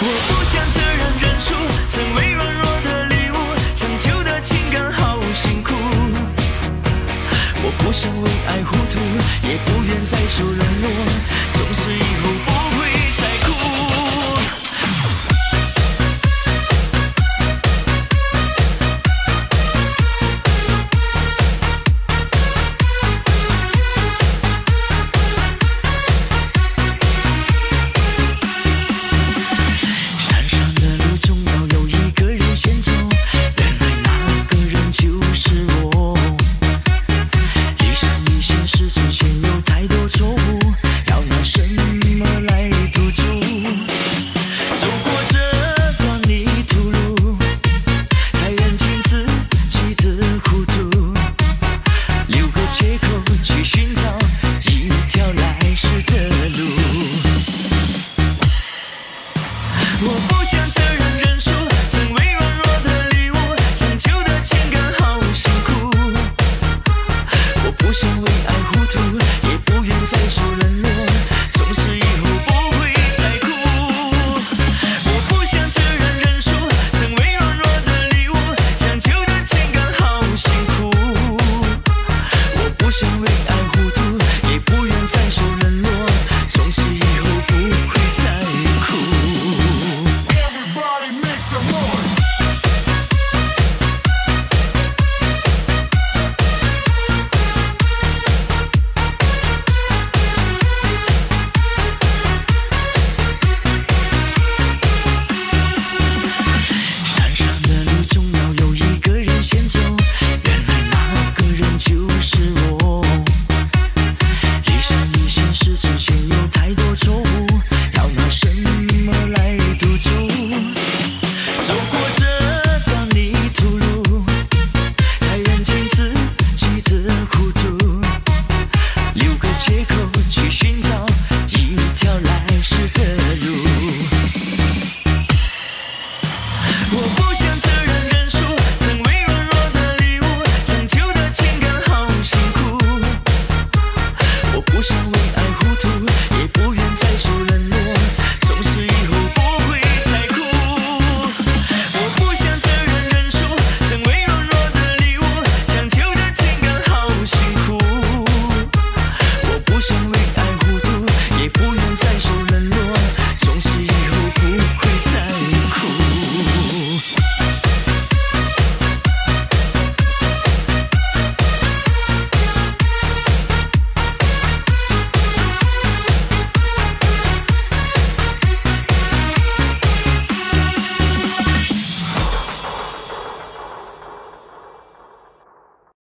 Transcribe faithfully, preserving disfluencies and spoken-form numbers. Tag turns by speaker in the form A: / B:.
A: 我不想这样认输，成为软弱的礼物，强求的情感好辛苦。我不想为爱糊涂，也不愿再受冷落，从此以后不会再哭。山上的路总要有一个人先走，原来那个人就是我。离上一线时之前有太多错误，要拿什么来赌注？走过这段泥土路，才认清自己的糊涂，留个借口去寻找一条来时的路。我不想这样